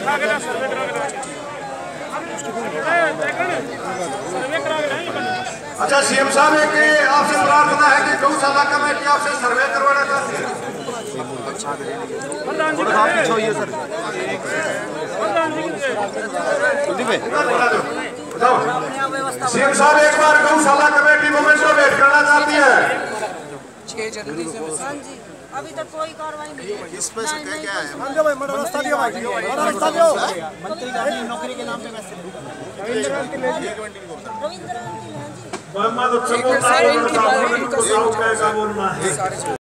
अच्छा सीएम साहब, एक आपसे प्रार्थना है कि गौशाला कमेटी आपसे सर्वे करवाना चाहती है। सीएम साहब एक बार गौशाला कमेटी मूवमेंट को वेट करना चाहती है। 6 जनवरी से अभी तक कोई कार्रवाई नहीं है। इस पे क्या है? रास्ता दियो भाई, रास्ता दियो। मंत्री गाड़ी नौकरी के नाम पे मैसेज रविंद्र मोहम्मद